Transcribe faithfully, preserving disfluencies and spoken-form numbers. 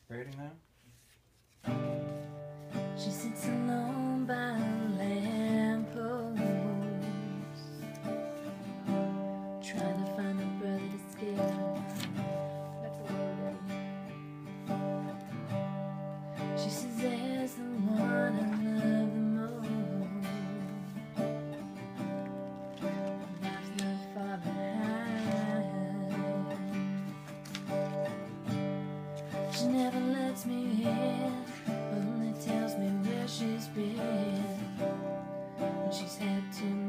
Ready now? She sits alone by a lamppost, trying to find a brother to scare her. She says there's the one I love the most. Life's not far behind. She never lets me in, only tells me where she's been when she's had too